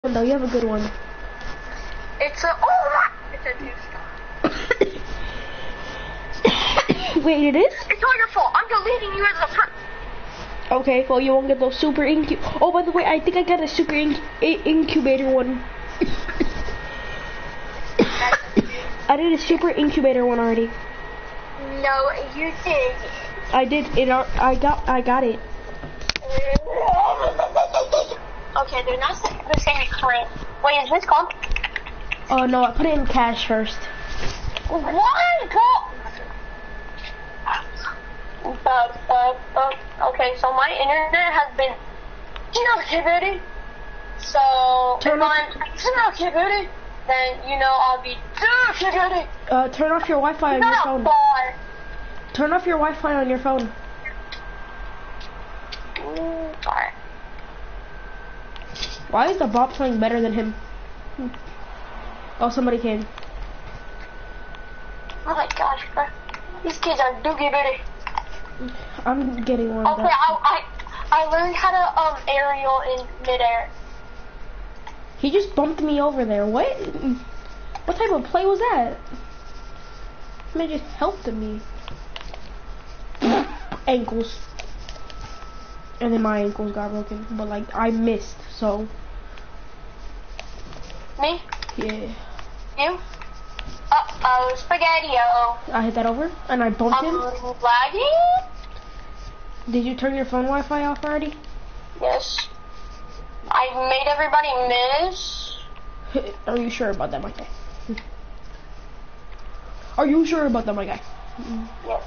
No, you have a good one. It's a it's a two-star. Wait, it is? It's all your fault. I'm deleting you as a person. Okay, well you won't get those super Oh, by the way, I think I got a super incubator one. I did a super incubator one already. No, you did. I did. I got it. Okay, they're not the same current. Wait, is this gone? Oh no, I put it in cash first. What? Okay, so my internet has been inactivated. So if I'm inactivated, then I'll be deactivated. Turn off your Wi-Fi on your phone. Far. Turn off your Wi-Fi on your phone. Sorry. Why is the Bob playing better than him? Oh, somebody came. Oh my gosh, bro. These kids are doogie bitty. I'm getting one. Okay, I learned how to aerial in midair. He just bumped me over there. What? What type of play was that? Man just helped me. Ankles. And then my ankles got broken, but like I missed, so. Me? Yeah. You? Uh-oh, spaghetti-o. I hit that over, and I bumped him. Lagging? Did you turn your phone Wi-Fi off already? Yes. I made everybody miss. Are you sure about that, my guy? Are you sure about that, my guy? Yes.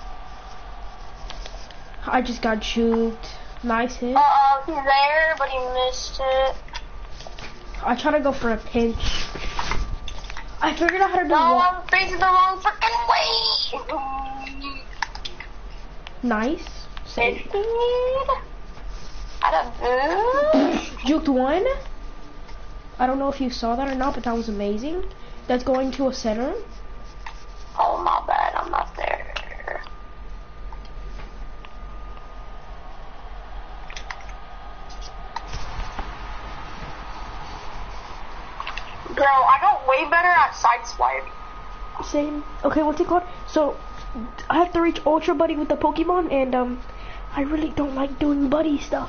I just got juked. Nice hit. Uh-oh, he's there, but he missed it. I try to go for a pinch. I figured out how to do No, I'm facing the wrong freaking way. Nice. Save. Juked one. I don't know if you saw that or not, but that was amazing. That's going to a center. Oh, my bad. I'm not there. Bro, I got way better at sideswipe. Same. Okay, what's it called? So, I have to reach Ultra Buddy with the Pokemon, and I really don't like doing buddy stuff.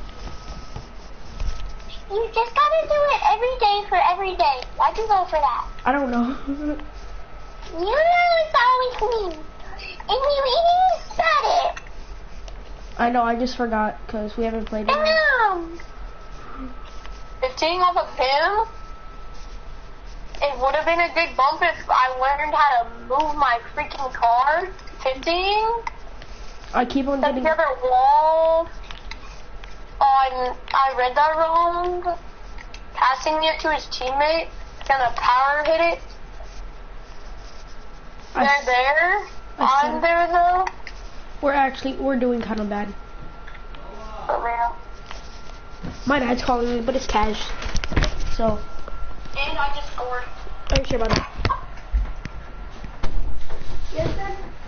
You just gotta do it every day for every day. Why'd you go for that? I don't know. You know it's always me. And you even said it. I know, I just forgot, because we haven't played it. Damn! 15 off of him? It would have been a good bump if I learned how to move my freaking car. 15? I keep on getting... The other wall. I read that wrong. Passing it to his teammate. Gonna power hit it. They're there. I'm there though. We're doing kind of bad. For real. My dad's calling me, but it's cash. So. And I just scored. Are you sure about that? Yes, sir.